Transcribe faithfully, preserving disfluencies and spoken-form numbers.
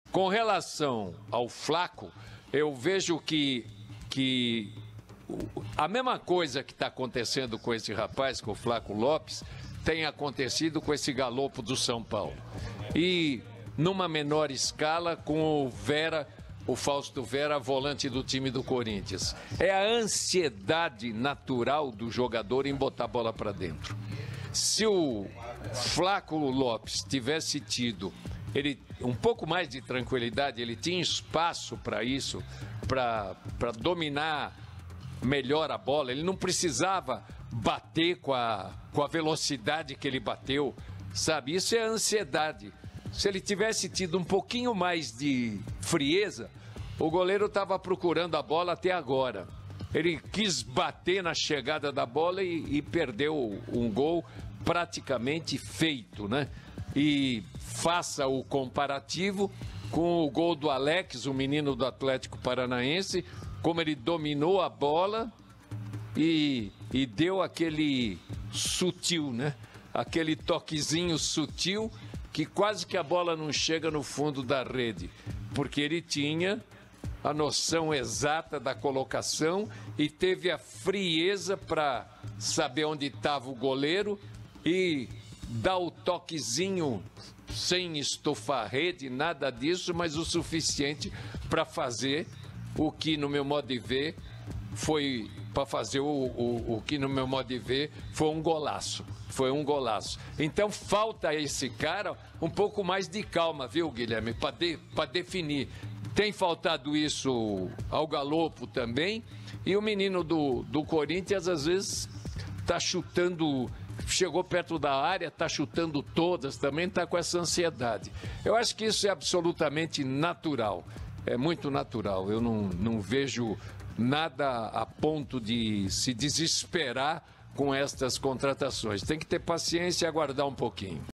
Com relação ao Flaco, eu vejo que, que a mesma coisa que está acontecendo com esse rapaz, com o Flaco Lopes, tem acontecido com esse galopo do São Paulo. E numa menor escala com o Vera, o Fausto Vera, volante do time do Corinthians. É a ansiedade natural do jogador em botar a bola para dentro. Se o Flaco Lopes tivesse tido ele, um pouco mais de tranquilidade, ele tinha espaço para isso, para dominar melhor a bola, ele não precisava bater com a, com a velocidade que ele bateu, sabe? Isso é ansiedade. Se ele tivesse tido um pouquinho mais de frieza, o goleiro estava procurando a bola até agora. Ele quis bater na chegada da bola e, e perdeu um gol praticamente feito, né? E faça o comparativo com o gol do Alex, o menino do Atlético Paranaense, como ele dominou a bola e, e deu aquele sutil, né? Aquele toquezinho sutil que quase que a bola não chega no fundo da rede, porque ele tinha a noção exata da colocação e teve a frieza para saber onde estava o goleiro e dar o toquezinho sem estufar a rede, nada disso, mas o suficiente para fazer o que, no meu modo de ver, foi para fazer o, o, o que, no meu modo de ver, foi um golaço. Foi um golaço. Então, falta a esse cara um pouco mais de calma, viu, Guilherme, para de, para definir. Tem faltado isso ao Galopo também. E o menino do, do Corinthians, às vezes, está chutando... Chegou perto da área, está chutando todas, também está com essa ansiedade. Eu acho que isso é absolutamente natural, é muito natural. Eu não, não vejo nada a ponto de se desesperar com estas contratações. Tem que ter paciência e aguardar um pouquinho.